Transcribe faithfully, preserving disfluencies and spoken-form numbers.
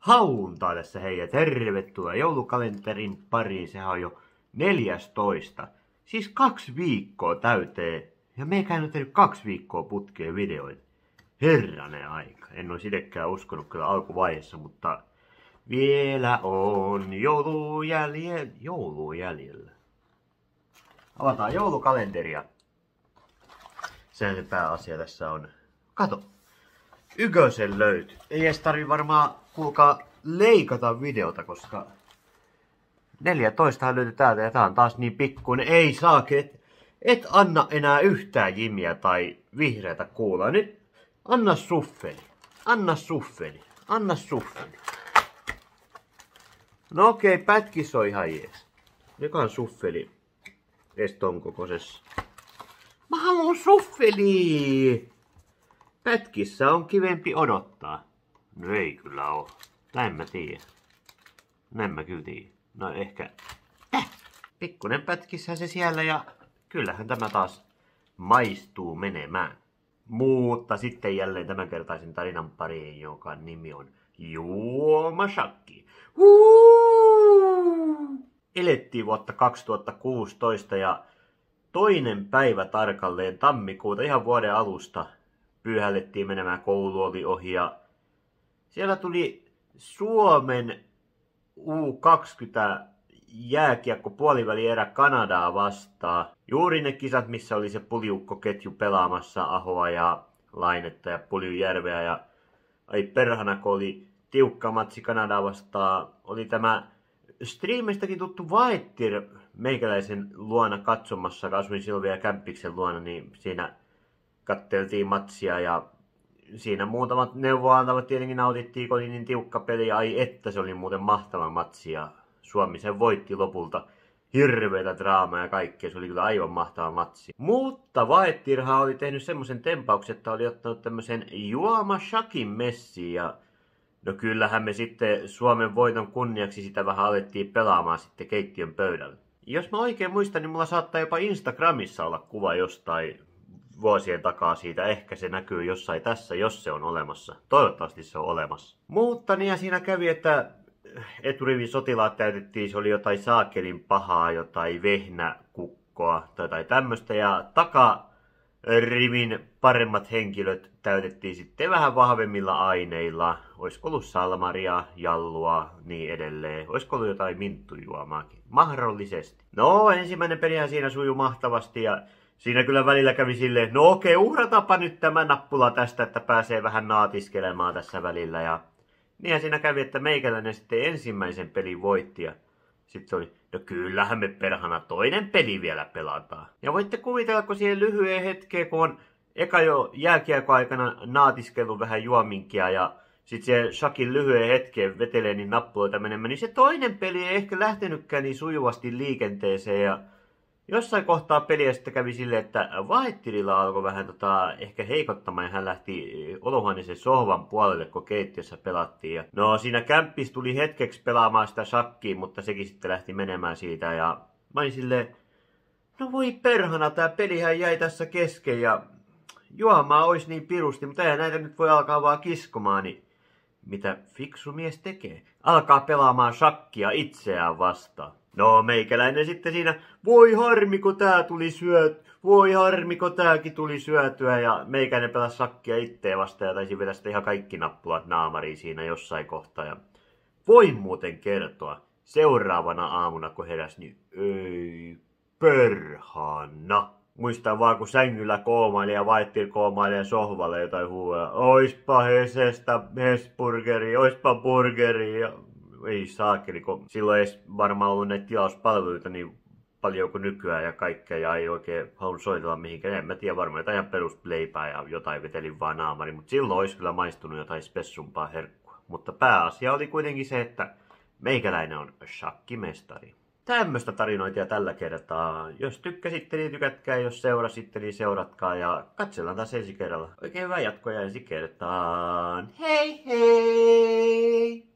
Hauntaa tässä hei ja tervetuloa joulukalenterin pariin. Sehän on jo neljästoista. Siis kaksi viikkoa täyteen. Ja meikä on tehnyt kaksi viikkoa putkeen videoita. Herranen aika. En olisi itsekään uskonut kyllä alkuvaiheessa, mutta vielä on joulu jäljellä. Joulu jäljellä. Avataan joulukalenteria. Sehän se pääasia tässä on. Kato. Ykösen löytyy. Ei edes tarvi varmaan kuulkaa leikata videota, koska neljätoista löytyy täältä ja tää on taas niin pikkuinen. Ei saake, et, et anna enää yhtään jimiä tai vihreätä kuulaa. Nyt anna suffeli. Anna suffeli. Anna suffeli. No okei, okay, pätkis on ihan jees. Joka on suffeli. Ees ton kokoisessa. Mä haluun suffeli! Pätkissä on kivempi odottaa. No ei kyllä oo. Näin mä tiedän. Näin mä kyllä tiedän. No ehkä... Äh! Pikkunen pätkissä se siellä ja kyllähän tämä taas maistuu menemään. Mutta sitten jälleen tämänkertaisen tarinan pariin, joka nimi on Juomashakki. Elettiin vuotta kaksituhattakuusitoista ja toinen päivä tarkalleen tammikuuta ihan vuoden alusta pyyhällettiin menemään, koulu oli ohi ja siellä tuli Suomen U kaksikymmentä jääkiekko puolivälierä Kanadaa vastaan. Juuri ne kisat, missä oli se puliukkoketju pelaamassa Ahoa ja Lainetta ja Puljujärveä. Ja ai perhana, kun oli tiukka matsi Kanadaa vastaan, oli tämä striimistäkin tuttu Vaettir meikäläisen luona katsomassa, kun asuin Silvia ja Kämppiksen luona, niin siinä katteltiin matsia ja siinä muutamat neuvoantavat tietenkin nautittiin, kun oli niin tiukka peli. Ai että se oli muuten mahtava matsi ja Suomi sen voitti lopulta. Hirveitä draamaa ja kaikkea, se oli kyllä aivan mahtava matsi. Mutta Vaettirhan oli tehnyt semmoisen tempauksen, että oli ottanut tämmöisen Juomashakin messiin ja no kyllähän me sitten Suomen voiton kunniaksi sitä vähän alettiin pelaamaan sitten keittiön pöydällä. Jos mä oikein muistan, niin mulla saattaa jopa Instagramissa olla kuva jostain vuosien takaa siitä. Ehkä se näkyy jossain tässä, jos se on olemassa. Toivottavasti se on olemassa. Mutta niin ja siinä kävi, että eturivin sotilaat täytettiin, se oli jotain saakelin pahaa, jotain vehnäkukkoa tai jotain tämmöistä. Ja takarivin paremmat henkilöt täytettiin sitten vähän vahvemmilla aineilla. Olisiko ollut salmaria, jallua, niin edelleen. Olisiko ollut jotain minttujuomaakin? Mahdollisesti. No, ensimmäinen pelihän siinä sujui mahtavasti ja siinä kyllä välillä kävi silleen, no okei, uhrataanpa nyt tämä nappula tästä, että pääsee vähän naatiskelemaan tässä välillä. Ja niinhän siinä kävi, että meikäläinen sitten ensimmäisen pelin voitti ja sitten se oli, no kyllähän me perhana toinen peli vielä pelataan. Ja voitte kuvitella, kun siihen lyhyen hetkeen, kun on eka jo jääkiekon aikana naatiskellut vähän juominkia ja sitten se shakin lyhyen hetkeen vetelee niin nappuloita menemään, niin se toinen peli ei ehkä lähtenytkään niin sujuvasti liikenteeseen ja jossain kohtaa peliä sitten kävi silleen, että Vaettirilla alkoi vähän tota, ehkä heikottamaan ja hän lähti olohuoneeseen sohvan puolelle, kun keittiössä pelattiin. Ja no siinä kämppis tuli hetkeksi pelaamaan sitä shakkia, mutta sekin sitten lähti menemään siitä ja mä olin silleen, no voi perhana, tää pelihän jäi tässä kesken ja juomaa ois niin pirusti, mutta eihän näitä nyt voi alkaa vaan kiskomaan, niin mitä fiksu mies tekee? Alkaa pelaamaan shakkia itseään vastaan. No meikäläinen sitten siinä, voi harmi kun tää tuli syöt, voi harmi kun tääkin tuli syötyä ja meikäinen pelasi shakkia itteen vastaan ja taisi vedä sitten ihan kaikki nappulat naamariin siinä jossain kohtaa. Ja voin muuten kertoa, seuraavana aamuna kun heräs, niin ei perhana. Muistan vaan kun sängyllä koomaili ja Vaettir koomaili ja sohvalle jotain huuaa, oispa Hesestä Hesburgeri, oispa burgeri ja ei saakeli, kun silloin ei varmaan ollut näitä tilauspalveluita niin paljon kuin nykyään ja kaikkea ja ei oikein halunnut soitella mihinkään. En mä tiedä, varmaan jotain ihan perusleipää ja jotain vetelin vaan naamari, mutta silloin olisi kyllä maistunut jotain spessumpaa herkkua. Mutta pääasia oli kuitenkin se, että meikäläinen on shakkimestari. Tämmöistä tarinointia tällä kertaa. Jos tykkäsitte, niin tykätkää. Jos seurasitte, niin seuratkaa. Ja katsellaan taas ensi kerralla. Oikein hyvää jatkoa ja ensi kertaan. Hei hei!